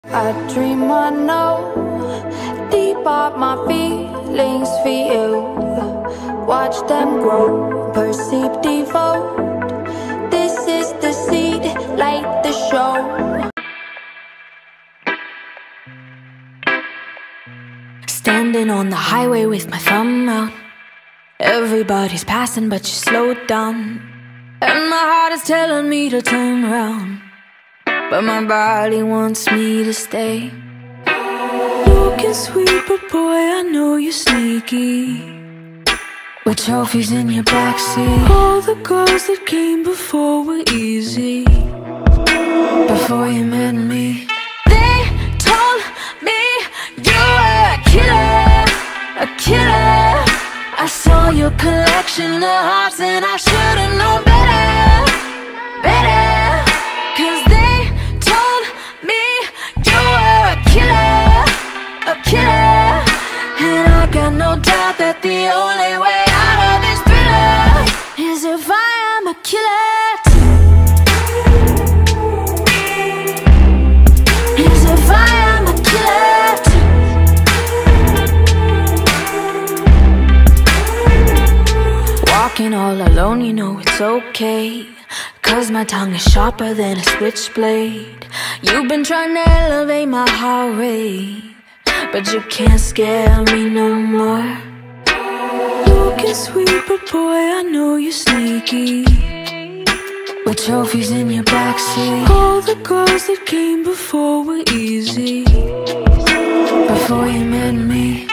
I dream I know deep up my feelings for you. Watch them grow, perceive, devote. This is the seed, light the show. Standing on the highway with my thumb out. Everybody's passing but you slowed down. And my heart is telling me to turn around, but my body wants me to stay. Looking sweet, but boy, I know you're sneaky, with trophies in your backseat. All the girls that came before were easy, before you met me. They told me you were a killer, a killer. I saw your collection of hearts and I should've known better, better. Cause they told me you were a killer, a killer. And I got no doubt that the only way out of this thriller is if I am a killer too. Is if I am a killer too. Walking all alone, you know it's okay, cause my tongue is sharper than a switchblade. You've been trying to elevate my heart rate, but you can't scare me no more. Looking sweet, but boy, I know you're sneaky, with trophies in your backseat. All the girls that came before were easy, before you met me.